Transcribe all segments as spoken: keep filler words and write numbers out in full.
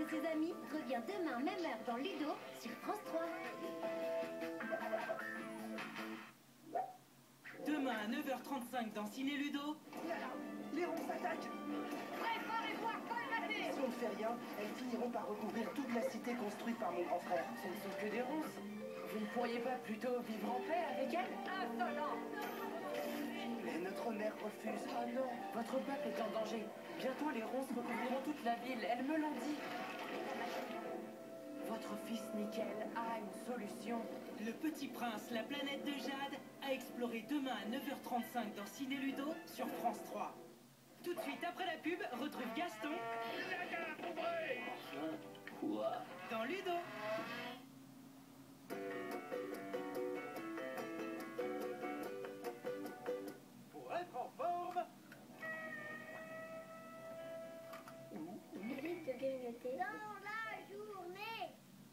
et ses amis revient demain, même heure, dans Ludo, sur France trois. Demain à neuf heures trente-cinq dans Ciné Ludo. Les ronces s'attaquent. Préparez-vous à colmater. Si on ne fait rien, elles finiront par recouvrir toute la cité construite par mon grand frère. Ce ne sont que des ronces. Vous ne pourriez pas plutôt vivre en paix avec elles? Insolent. Mais notre mère refuse. Oh non, votre peuple est en danger. Bientôt les ronces recouvriront toute la ville, elles me l'ont dit. Votre fils Nickel a une solution. Le Petit Prince, la planète de Jade, à explorer demain à neuf heures trente-cinq dans Ciné Ludo sur France trois. Tout de suite après la pub, retrouve Gaston. Enfin, quoi? Dans Ludo. Pour être en forme, Mérite de grignoter. Dans la journée.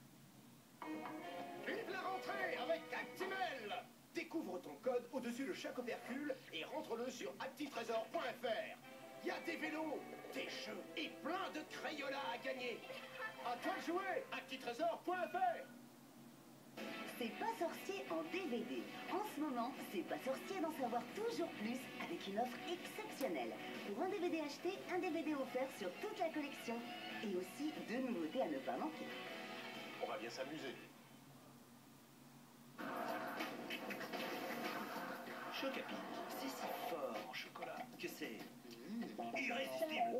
vive la rentrée avec Actimel. Découvre ton code au-dessus de chaque opercule et rentre-le sur actitrésor point F R. Il y a des vélos, des jeux et plein de crayolats à gagner. À toi de jouer, actitrésor point F R. C'est pas sorcier en D V D. En ce moment, c'est pas sorcier d'en savoir toujours plus avec une offre exceptionnelle. Pour un D V D acheté, un D V D offert sur toute la collection. Et aussi deux nouveautés à ne pas manquer. On va bien s'amuser. Choc-à-Pic, c'est si fort en chocolat que c'est irrésistible.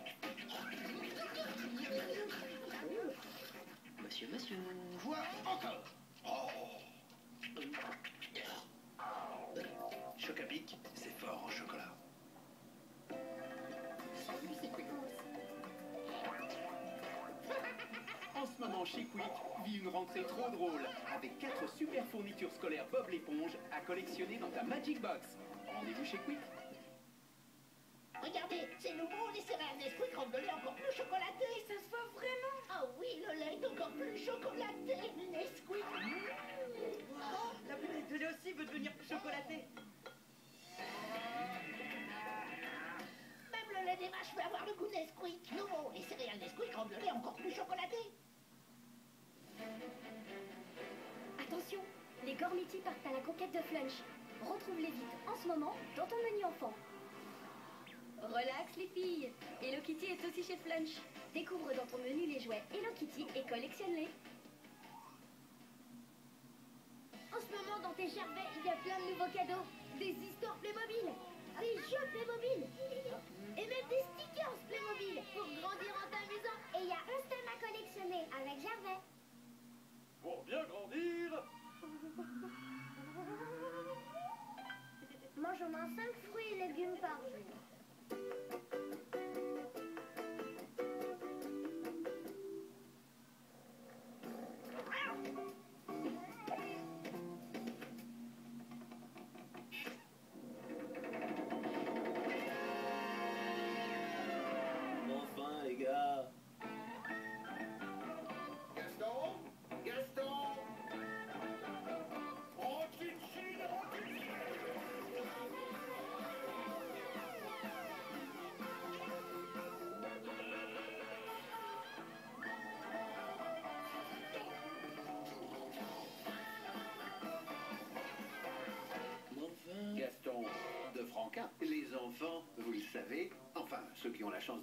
Monsieur, monsieur. Quoi encore? Oh. Choc-à-Pic, c'est fort en chocolat. En ce moment, chez Quick vit une rentrée trop drôle, avec quatre super fournitures scolaires Bob l'éponge à collectionner dans ta Magic Box. Rendez-vous chez Quick. Regardez, c'est nouveau, les céréales Nesquik rendent le lait encore plus chocolaté. Ça se voit vraiment. Ah oui, le lait est encore plus chocolaté. Nesquik. Oh, la bouteille de lait aussi veut devenir plus chocolatée. Même le lait des vaches veut avoir le goût Nesquik. Nouveau, les céréales Nesquik rendent le lait encore plus chocolaté. Attention, les Gormiti partent à la conquête de Flunch. Retrouve-les vite en ce moment dans ton menu enfant. Relax les filles, Hello Kitty est aussi chez Flunch. Découvre dans ton menu les jouets Hello Kitty et collectionne-les. En ce moment dans tes Gervais, il y a plein de nouveaux cadeaux. Des histoires Playmobil, des jeux Playmobil et même des stickers Playmobil pour grandir en t'amusant. Et il y a un thème à collectionner avec Gervais. Pour bien grandir, Mange au moins cinq fruits et légumes par jour. Enfin, les gars. Gaston, Gaston. Tranquille, chine, tranquille. Enfin. Gaston de Franquin. Les enfants, vous le savez, enfin, ceux qui ont la chance